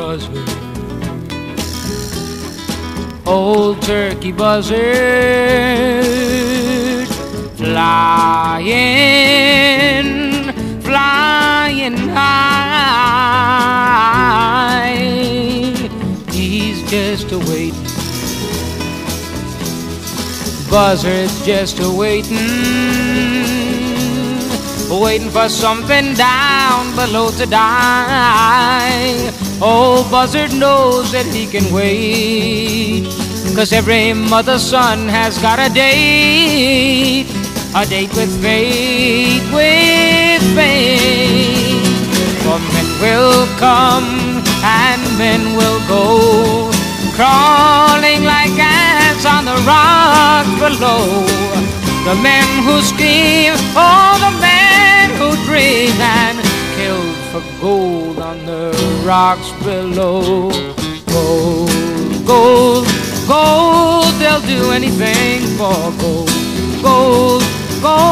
Buzzard. Old turkey buzzard, flying, flying high. He's just a-waiting. Buzzard's just waiting for something down below to die. Old Buzzard knows that he can wait, 'cause every mother's son has got a date with fate, with fate. For men will come and men will go, crawling like ants on the rock below. The men who scream, oh, the men who dream, and killed for gold on the rocks below. Gold, gold, gold, they'll do anything for gold. Gold, gold.